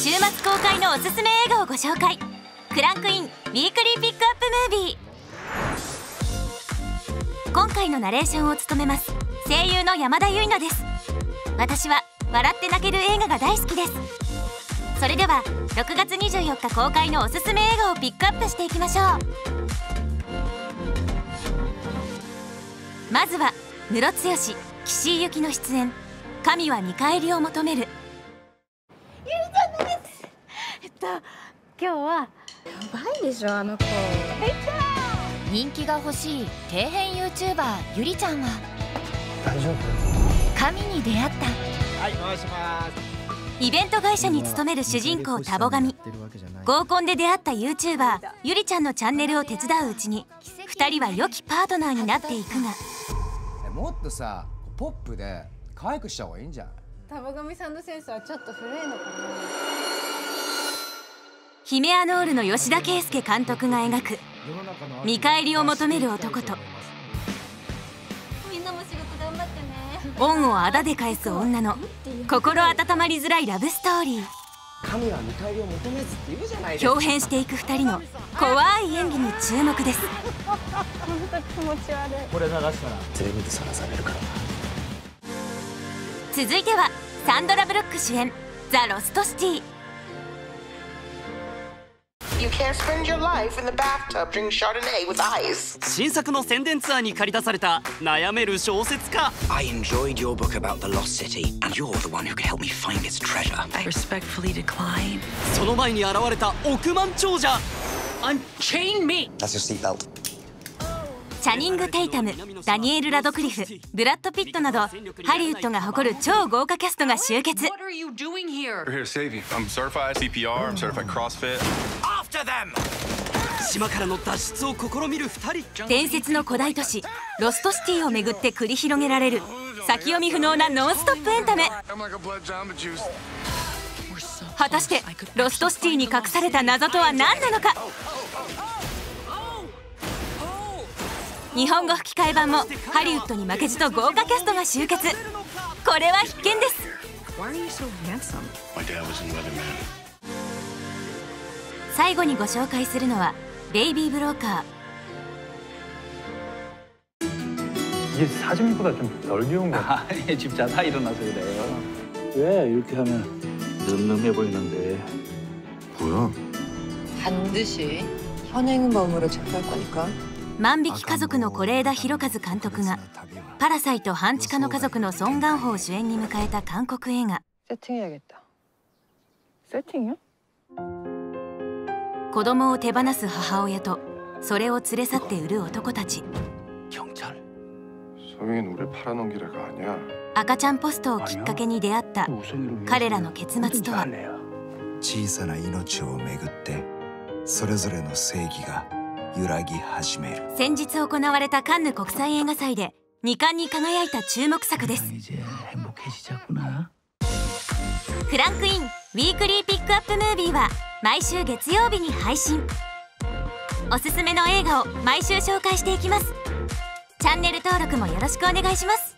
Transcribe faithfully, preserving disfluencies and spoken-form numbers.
週末公開のおすすめ映画をご紹介。クランクインウィークリーピックアップムービー。今回のナレーションを務めます声優の山田優乃です。私は笑って泣ける映画が大好きです。それではろくがつにじゅうよっか公開のおすすめ映画をピックアップしていきましょう。まずはムロツヨシ、岸井ゆきの出演「神は見返りを求める」。 ゆりちゃんです。えっと今日はやばいでしょあの子。 人気が欲しい底辺 ユーチューバー ゆりちゃんは大丈夫？ 神に出会った。 はい、回します。 イベント会社に勤める主人公タボガミ。合コンで出会った ユーチューバー ゆりちゃんのチャンネルを手伝ううちにふたりは良きパートナーになっていくが、 もっとさポップで可愛くした方がいいんじゃない？ タボガミさんのセンスはちょっと古いのかな。 ヒメアノールの吉田圭佑監督が描く見返りを求める男とみんなも仕事頑張ってね。 恩をあだで返す女の心温まりづらいラブストーリー。 神は見返りを求めずって言うじゃないですか。 豹変していくふたりの怖い演技に注目です。 本当気持ち悪い。 これ流したら全部さらされるから。 続いてはサンドラ・ブロック主演「ザ・ロストシティ」。 You can't spend your life in the bathtub drinking Chardonnay with ice. 新作の宣伝ツアーに駆り出された悩める小説家。 I enjoyed your book about the lost city, and you're the one who can help me find its treasure. I respectfully decline. その前に現れた億万長者。 Unchain me! That's your seatbelt. チャニング・テイタム、ダニエル・ラドクリフ、ブラッド・ピットなどハリウッドが誇る超豪華キャストが集結。 What are you doing here? We're here to save you. I'm certified C P R, I'm certified CrossFit. After them! 島からの脱出を試みるふたり。 伝説の古代都市ロストシティをめぐって繰り広げられる先読み不能なノンストップエンタメ。 I'm like a blood Jamba Juice. 果たしてロストシティに隠された謎とは何なのか。日本語吹き替え版もハリウッドに負けじと豪華キャストが集結。これは必見です。 Why are you so handsome? My dad was in Weatherman. 最後にご紹介するのはベイビーブローカー。 이게 사진보다 좀 덜 귀여운 거 같아. 아니, 집 자다 일어나서 그래요. 왜 이렇게 하면 늠름해 보이는데. 뭐야? 반드시 현행범으로 체포할 거니까. 万引き家族の是枝裕和監督がパラサイト半地下の家族のソン・ガンホを主演に迎えた韓国映画。 세팅해야겠다. 세팅이요? 子供を手放す母親とそれを連れ去って売る男たち。 경찰. 성인 우리 팔아넘기래가 아니야. 赤ちゃんポストをきっかけに出会った彼らの結末とは。 小さな命をめぐってそれぞれの正義が揺らぎ始める。 先日行われたカンヌ国際映画祭でにかんに輝いた注目作です。クランクインウィークリーピックアップムービーは毎週月曜日に配信。おすすめの映画を毎週紹介していきます。チャンネル登録もよろしくお願いします。